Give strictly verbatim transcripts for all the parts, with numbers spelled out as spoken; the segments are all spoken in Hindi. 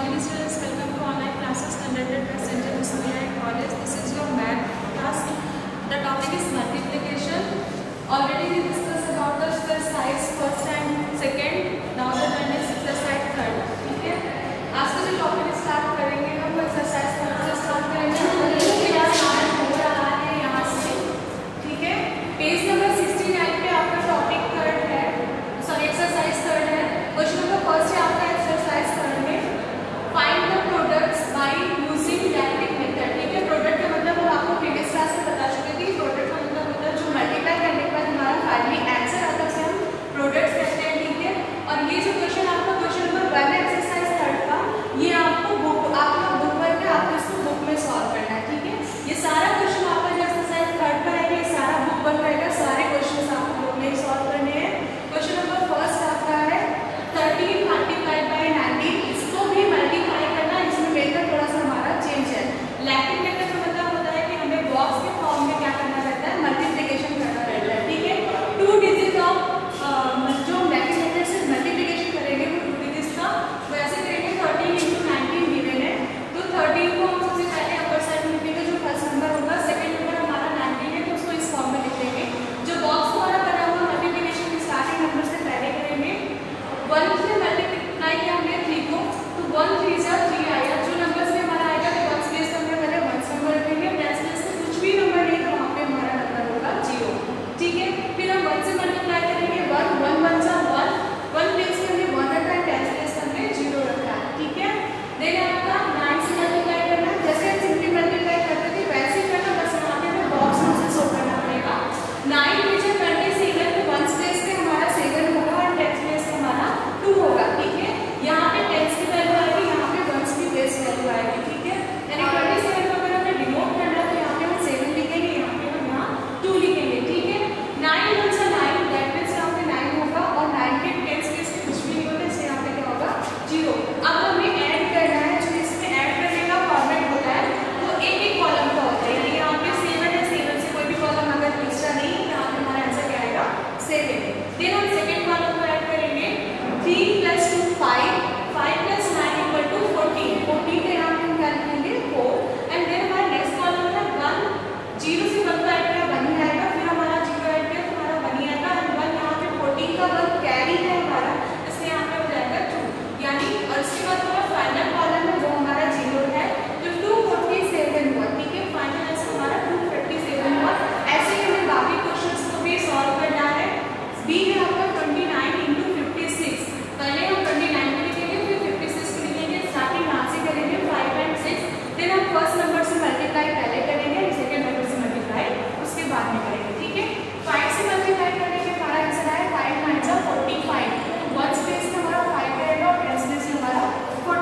morning students, welcome to online classes conducted by Saint Lucia College. This is your math class. The topic is multiplication. Already we discussed about the exercise first and second. Now the turn is exercise third. ठीक है? आज का जो टॉपिक स्टार्ट करेंगे हम एक्सरसाइज थर्ड से स्टार्ट करेंगे और इसके बाद स्टार्ट हो रहा है यहाँ से. ठीक है? पेज नंबर सिक्सटी नाइन पे आपका टॉपिक थर्ड है, सॉरी एक्सरसाइज थर्ड है. क्वेश्चन नंबर फर्स्ट है आपका एक्सरसाइज थर्ड में find the products by using direct method. ठीक है? प्रोडक्ट का मतलब हम आपको प्रीवियस क्लास में बता चुके थे. प्रोडक्ट का मतलब होता है जो मल्टीप्लाई करने के बाद हमारा फाइनली आंसर आता है उसे हम प्रोडक्ट्स कहते हैं. ठीक है? और ये जो क्वेश्चन आपका क्वेश्चन नंबर वन है एक्सरसाइज थर्ड का, ये आपको बुक आपका बुक वर्क है, आपको इसको बुक में सॉल्व करना है. ठीक है? ये सारा क्वेश्चन आपका जो एक्सरसाइज थर्ड का है ये सारा बुक वर्क रहेगा. सारे क्वेश्चन आपको बुक में सॉल्व करने हैं. क्वेश्चन नंबर फर्स्ट आपका है थर्टीन मल्टीप्लाइड बाय नाइनटीन. इसको भी मल्टीप्लाई करना, इसमें मेथड थोड़ा सा हमारा चेंज है. लैटिन मेथड का मतलब होता है कि हमें बॉक्स के फॉर्म में क्या करना रहता है, मल्टीप्लिकेशन करना रहता है. ठीक है? टू डिजिट ऑफ जो मैथमेटिक्स से मल्टीप्लिकेशन करेंगे वो टू डिजिट का वैसे करेंगे. थर्टीन इंटू नाइनटीन गिवन है तो थर्टीन को हम सबसे पहले अपर साइड में लिखेंगे जो फर्स्ट नंबर होगा. सेकंड नंबर हमारा नाइनटीन है तो उसको इस फॉर्म में लिख देंगे. जो बॉक्स हमारा बना हुआ मल्टीप्लिकेशन के स्टार्टिंग नंबर से पहले करेंगे. वन से मल्टीप्लाई किया हमने थ्री को तो वन थ्री से थ्री आएगा. जो नंबर से हमारा आएगा तो वन प्लेस हमने पहले वन नंबर रखेंगे. टेंस प्लेस में कुछ भी नंबर नहीं तो वहाँ पे हमारा नंबर होगा जीरो. ठीक है? फिर हम वन से मल्टीप्लाई करेंगे. वन वन वन सा वन वन प्लेस में हमने वन रखा है, टेंस प्लेस हमने जीरो रखा है. ठीक है? देन आपका नाइन से मल्टीप्लाई करना है. जैसे हम सिंपली मल्टीप्लाई करते थे वैसे ही करना, बस यहाँ पे हमें बॉक्स में से सो करना पड़ेगा. नाइन में जब करने सेवन तो वन प्लेस में हमारा सेवन होगा और टेंस प्लेस में हमारा टू होगा. ठीक है? यहाँ पे टेंस की वैल्यू आएगी, यहाँ पे वंस की बेस वैल्यू आएगी. ठीक है? यानी ट्वेंटी सेवन को अगर हमें डिनोट करना है तो यहाँ पे हम सेवन लिखेंगे, यहाँ पे हम यहाँ टू लिखेंगे. ठीक है? नाइन वन सा नाइन, दैट मीन्स यहाँ पे नाइन होगा और नाइन के टेंस प्लेस में कुछ भी नहीं होता, इससे यहाँ पे क्या होगा जीरो. अब हमें ऐड करना है. जो इसमें ऐड करने का फॉर्मेट होता है वो एक एक कॉलम का होता है. यानी यहाँ पे सेवन है, सेवन से कोई भी कॉलम अगर एक्स्ट्रा नहीं है यहाँ पे हमारा आंसर क्या आएगा सेवन. देन हम सेकेंड कॉलम को ऐड करेंगे. Three plus two five, five plus nine equal to fourteen. Fourteen के यहाँ पे हम क्या लिखेंगे फोर. एंड देन हमारा नेक्स्ट कॉलम है वन. जीरो से वन का ऐड किया वन ही आएगा, फिर हमारा जीरो ऐड किया तो हमारा वन ही आएगा. एंड वन यहाँ पे फोर्टीन का वन कैरी है हमारा, इसलिए यहाँ पे हो जाएगा टू. यानी और इसके बाद हमारा फाइनल कॉलम है वो हमारा जीरो है जो टू फोर्टी सेवन हुआ. ठीक है? फाइनल आंसर हमारा टू फोर्टी सेवन हुआ. ऐसे ही हमें बाकी क्वेश्चंस को भी सॉल्व करना है. बी है आपका twenty nine into fifty six. पहले हम ट्वेंटी नाइन को लिखेंगे, फिर फिफ्टी सिक्स को लिखेंगे. स्टार्टिंग यहाँ से करेंगे फाइव एंड सिक्स. देन हम फर्स्ट नंबर से मल्टीप्लाई पहले करेंगे, सेकेंड नंबर से मल्टीप्लाई उसके बाद में करेंगे. ठीक है? फाइव से मल्टीप्लाई करने के हमारा आंसर आया फाइव नाइन सा फोर्टी फाइव. वन स्पेस में हमारा फाइव रहेगा और टेन स्पेस में हमारा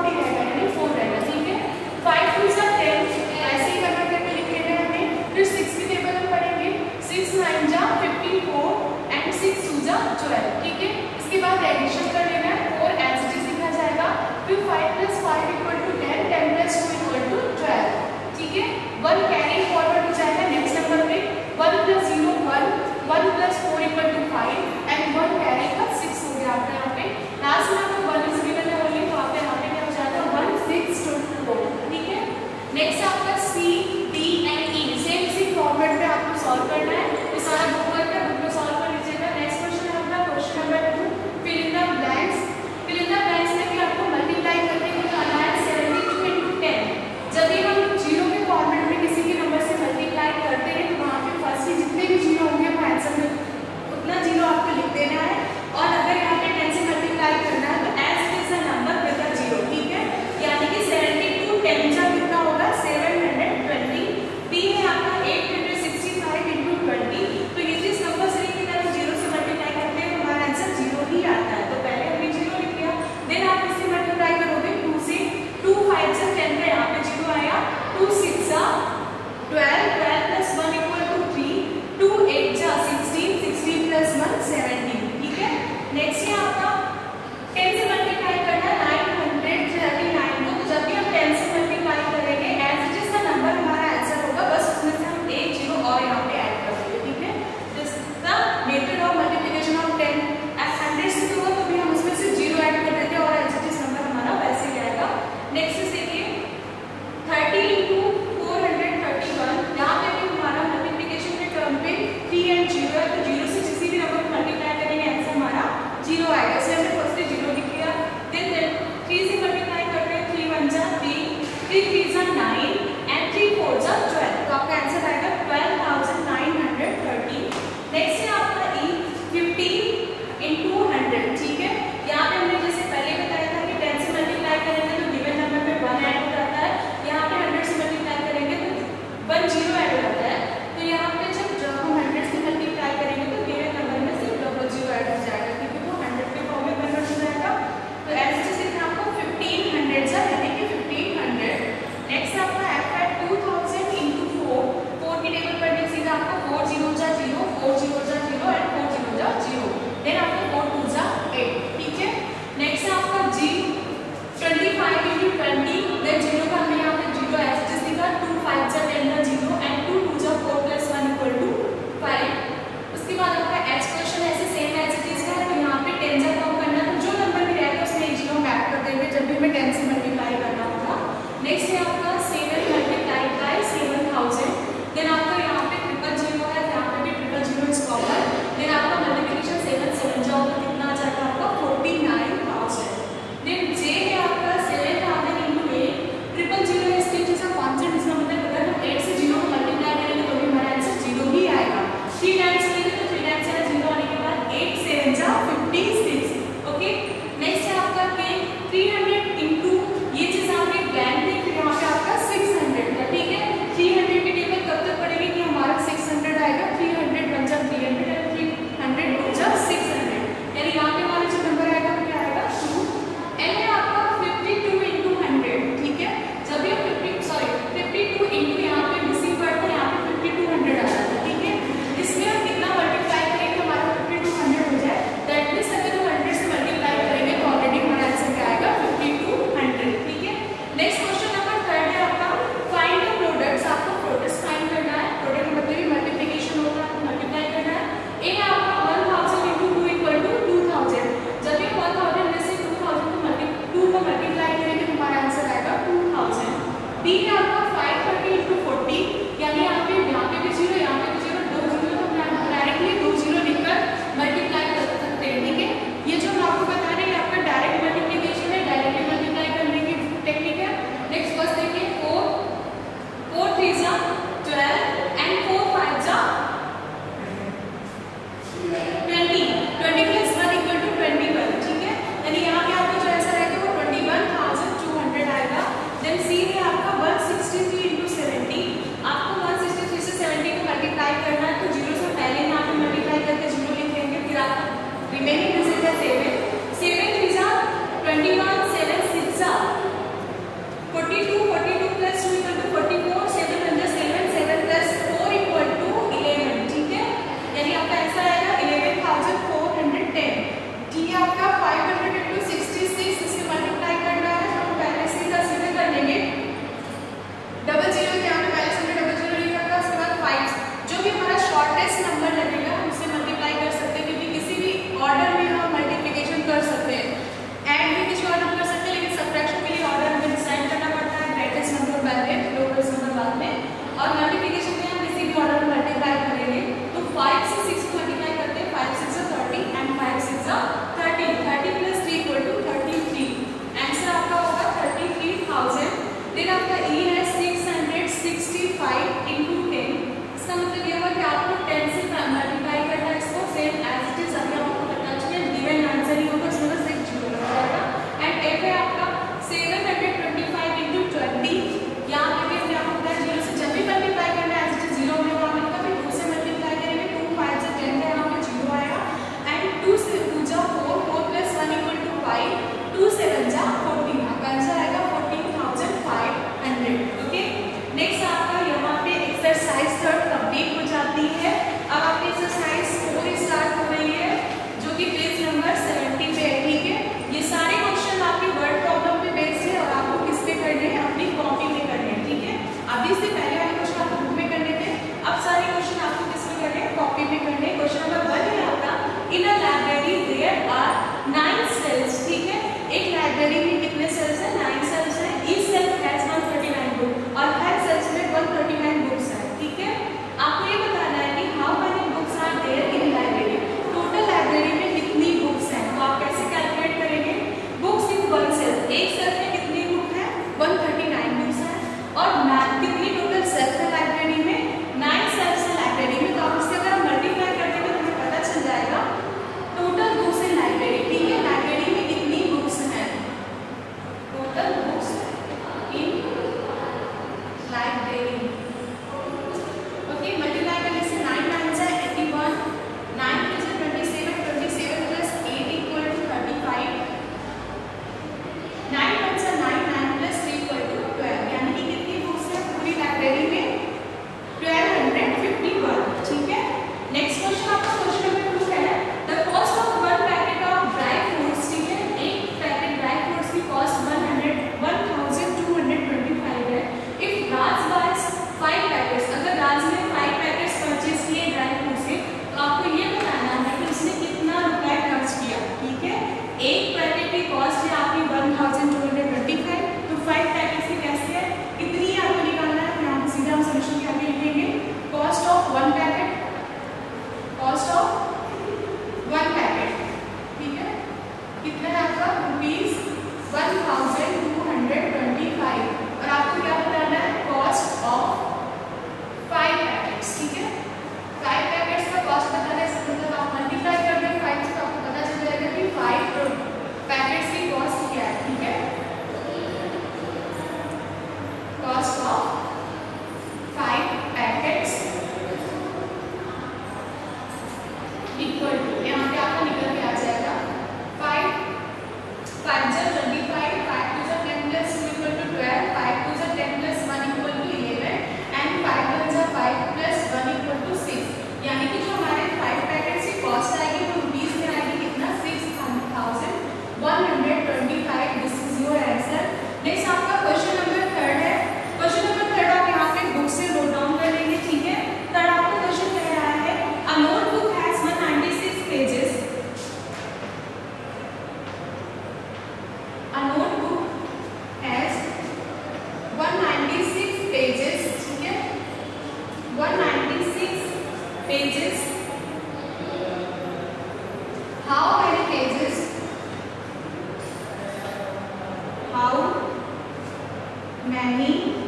how many